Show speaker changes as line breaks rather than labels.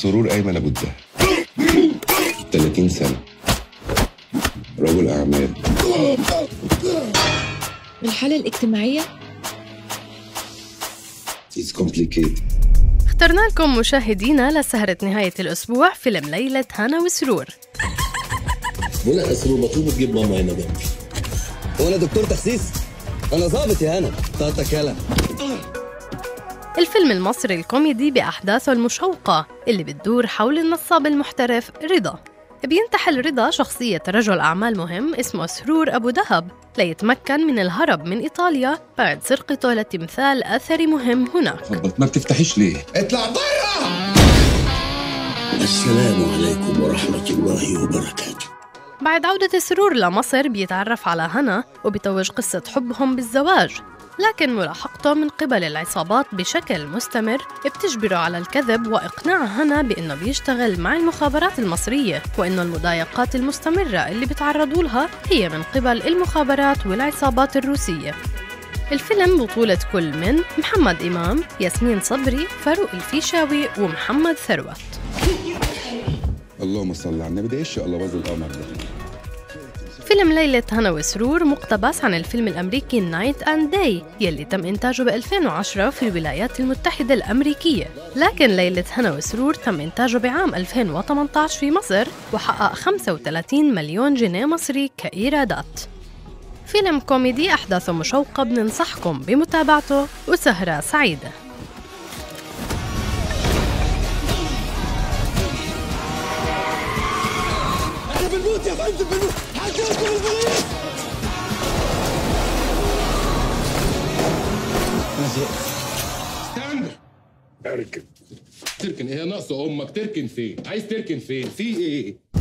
سرور أيمن أبو الدهب، 30 سنة، رجل أعمال.
الحالة الاجتماعية
It's complicated.
اخترنا لكم مشاهدينا لسهرة نهاية الأسبوع فيلم ليلة هنا وسرور.
بقول سرور مطلوب تجيب ماما هنا جنبي.
هو أنا دكتور تخسيس؟ أنا ظابط يا هنا. طاطا كلا.
الفيلم المصري الكوميدي بأحداثه المشوقة اللي بتدور حول النصاب المحترف رضا. بينتحل رضا شخصية رجل أعمال مهم اسمه سرور أبو دهب ليتمكن من الهرب من إيطاليا بعد سرقته لتمثال أثري مهم هناك.
خبط، ما بتفتحيش ليه؟
اطلع برا. السلام عليكم ورحمة الله وبركاته.
بعد عودة سرور لمصر بيتعرف على هنا وبيتوج قصة حبهم بالزواج، لكن ملاحقته من قبل العصابات بشكل مستمر بتجبره على الكذب وإقناع هنا بأنه بيشتغل مع المخابرات المصرية، وأنه المضايقات المستمرة اللي بيتعرضوا لها هي من قبل المخابرات والعصابات الروسية. الفيلم بطولة كل من محمد إمام، ياسمين صبري، فاروق الفيشاوي ومحمد ثروت.
اللهم صل على النبي، ده ايش الله باظ القمر ده.
فيلم ليلة هنا وسرور مقتبس عن الفيلم الأمريكي نايت أند داي يلي تم إنتاجه ب 2010 في الولايات المتحدة الأمريكية، لكن ليلة هنا وسرور تم إنتاجه بعام 2018 في مصر وحقق 35 مليون جنيه مصري كإيرادات. فيلم كوميدي أحداثه مشوقة، بننصحكم بمتابعته وسهرة سعيدة.
بالموت يا فندم، بالموت. حاجاتكم البوليس.
استنى. اركن. تركن ايه؟ ناقصه امك. تركن فين؟ عايز تركن فين؟ في ايه؟